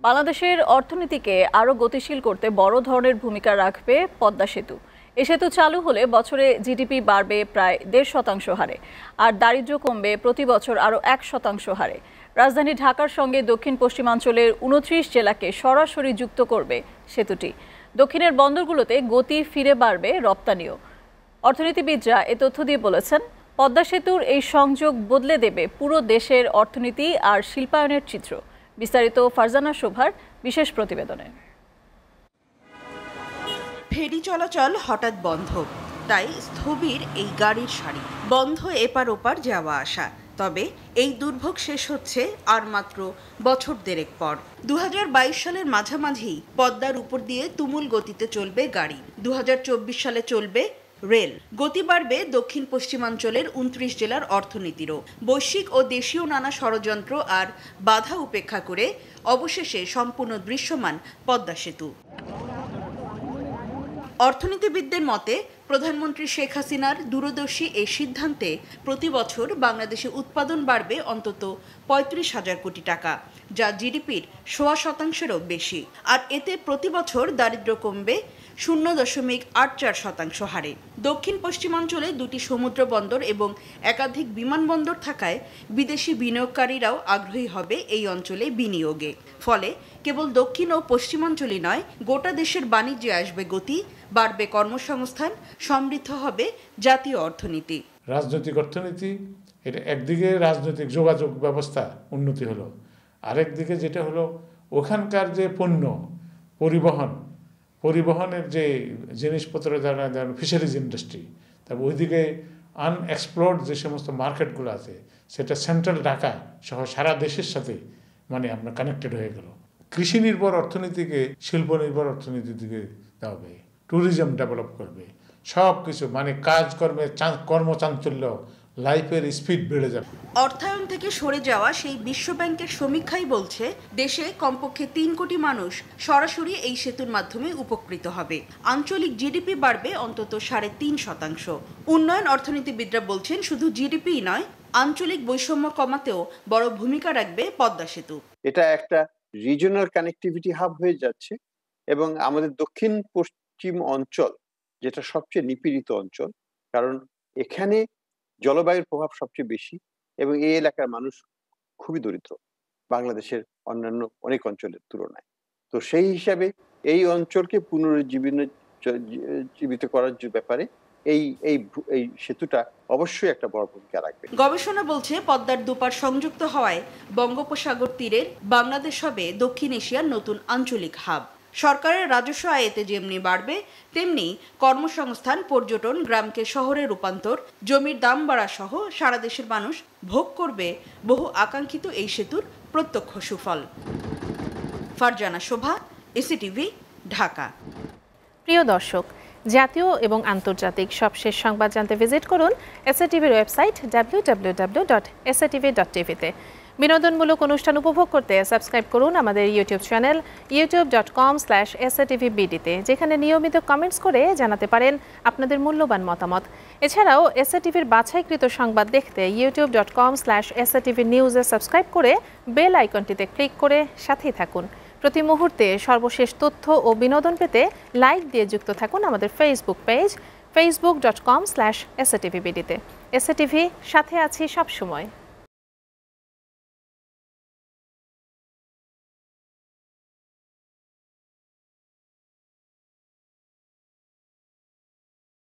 বাংলাদেশের অর্থনীতিকে আরও গতিশীল করতে বড় ধরনের ভূমিকা রাখবে পদ্মা সেতু। এ সেতু চালু হলে বছরে জিডিপি বাড়বে প্রায় 1.5% হারে, আর দারিদ্র্য কমবে প্রতি বছর আরও 1% হারে। রাজধানী ঢাকার সঙ্গে দক্ষিণ পশ্চিমাঞ্চলের 29 জেলাকে সরাসরি যুক্ত করবে সেতুটি। দক্ষিণের বন্দরগুলোতে গতি ফিরে বাড়বে রপ্তানিও। অর্থনীতিবিদরা এ তথ্য দিয়ে বলেছেন, পদ্মা সেতুর এই সংযোগ বদলে দেবে পুরো দেশের অর্থনীতি আর শিল্পায়নের চিত্র। বিস্তারিত ফারজানা শোভার বিশেষ প্রতিবেদনে। ফেরি চলাচল হঠাৎ বন্ধ, তাই স্থবির এই গাড়ির সারি, বন্ধ এপার ওপার যাওয়া আসা। তবে এই দুর্ভোগ শেষ হচ্ছে আর মাত্র বছর দেড়েক পর। 2022 সালের মাঝামাঝি পদ্মার উপর দিয়ে তুমুল গতিতে চলবে গাড়ি। 2024 সালে চলবে রেল। গতি বাড়বে দক্ষিণ পশ্চিমাঞ্চলের 29 জেলার অর্থনীতিরও। বৈশ্বিক ও দেশীয় নানা ষড়যন্ত্র আর বাধা উপেক্ষা করে অবশেষে সম্পূর্ণ দৃশ্যমান পদ্মা সেতু। অর্থনীতিবিদদের মতে, প্রধানমন্ত্রী শেখ হাসিনার দূরদর্শী এই সিদ্ধান্তে প্রতি বছর বাংলাদেশে উৎপাদন বাড়বে অন্তত 35,000 কোটি টাকা, যা জিডিপির 0.25%-এরও বেশি। আর এতে প্রতি বছর দারিদ্র্য কমবে 0.84% হারে। দক্ষিণ পশ্চিমাঞ্চলে 2টি সমুদ্র বন্দর এবং একাধিক বিমানবন্দর থাকায় বিদেশি বিনিয়োগকারীরাও আগ্রহী হবে এই অঞ্চলে বিনিয়োগে। ফলে কেবল দক্ষিণ ও পশ্চিমাঞ্চলই নয়, গোটা দেশের বাণিজ্যে আসবে গতি, বাড়বে কর্মসংস্থান, সমৃদ্ধ হবে জাতীয় অর্থনীতি। রাজনৈতিক অর্থনীতি, এটা একদিকে রাজনৈতিক যোগাযোগ ব্যবস্থা উন্নতি হলো, আরেকদিকে যেটা হলো ওখানকার যে পণ্য পরিবহনের যে জিনিসপত্র, যারা ফিশারিজ ইন্ডাস্ট্রি, তারপর ওইদিকে আনএক্সপ্লোর্ড যে সমস্ত মার্কেটগুলো আছে, সেটা সেন্ট্রাল ঢাকা সহ সারা দেশের সাথে আপনার কানেক্টেড হয়ে গেল। কৃষি নির্ভর অর্থনীতিকে শিল্প নির্ভর অর্থনীতির দিকে দেওয়া, ট্যুরিজম ডেভেলপ করবে, সব কিছু কাজকর্মের কর্মচাঞ্চল্য, লাইফের স্পিড বেড়ে যাবে। অর্থায়ন থেকে সরে যাওয়া সেই বিশ্ব ব্যাংকের সমীক্ষাই বলছে, দেশে কমপক্ষে 3 কোটি মানুষ সরাসরি এই সেতুর মাধ্যমে উপকৃত হবে। আঞ্চলিক জিডিপি বাড়বে অন্তত 3.5%। উন্নয়ন অর্থনীতিবিদরা বলছেন, শুধু জিডিপি নয়, আঞ্চলিক বৈষম্য কমাতেও বড় ভূমিকা রাখবে পদ্মা সেতু। এটা একটা রিজিওনাল কানেক্টিভিটি হাব হয়ে যাচ্ছে এবং আমাদের দক্ষিণ পশ্চিম অঞ্চল, যেটা সবচেয়ে নিপীড়িত অঞ্চল, কারণ এখানে জলবায়ুর প্রভাব সবচেয়ে বেশি এবং এই এলাকার মানুষ খুবই দরিদ্র বাংলাদেশের অন্যান্য অনেক অঞ্চলের তুলনায়। তো সেই হিসাবে এই অঞ্চলকে পুনরুজ্জীবিত করার ব্যাপারে এই সেতুটা অবশ্যই একটা বড় ভূমিকা রাখবে। গবেষণা বলছে, পদ্মার দুপার সংযুক্ত হওয়ায় বঙ্গোপসাগর তীরের বাংলাদেশ হবে দক্ষিণ এশিয়ার নতুন আঞ্চলিক হাব। সরকারের রাজস্ব আয়তে যেমনি বাড়বে, তেমনি কর্মসংস্থান, পর্যটন, গ্রামকে শহরে রূপান্তর, জমির দাম বাড়া সহ সারা দেশের মানুষ ভোগ করবে বহু আকাঙ্ক্ষিত এই সেতুর প্রত্যক্ষ সুফল। ফারজানা শোভা, SATV, ঢাকা। প্রিয় দর্শক, জাতীয় এবং আন্তর্জাতিক সবশেষ সংবাদ জানতে ভিজিট করুন SATVর ওয়েবসাইট www.satv.tv-তে। বিনোদনমূলক অনুষ্ঠান উপভোগ করতে সাবস্ক্রাইব করুন আমাদের ইউটিউব চ্যানেল youtube.com/SATVBD-তে, যেখানে নিয়মিত কমেন্টস করে জানাতে পারেন আপনাদের মূল্যবান মতামত। এছাড়াও SATVর বাছাইকৃত সংবাদ দেখতে youtube.com/SATVnews-এ সাবস্ক্রাইব করে বেল আইকনটিতে ক্লিক করে সাথেই থাকুন। প্রতি মুহূর্তে সর্বশেষ তথ্য ও বিনোদন পেতে লাইক দিয়ে যুক্ত থাকুন আমাদের ফেসবুক পেজ facebook.com/SATVBD-তে। SATV, সাথে আছি সবসময়।